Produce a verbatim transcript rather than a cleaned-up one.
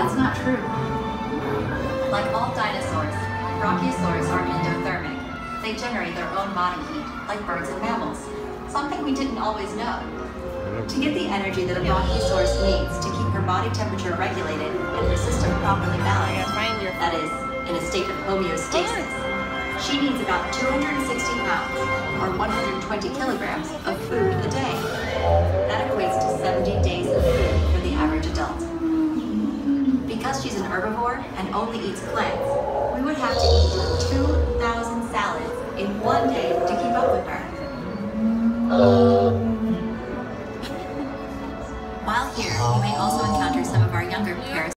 That's not true. Like all dinosaurs, Brachiosaurus are endothermic. They generate their own body heat, like birds and mammals. Something we didn't always know. To get the energy that a Brachiosaurus needs to keep her body temperature regulated and her system properly balanced, that is, in a state of homeostasis, she needs about two hundred sixty pounds, or one hundred twenty kilograms, of food a day. That equates to seventy days of food for the average adult. Because she's an herbivore and only eats plants, we would have to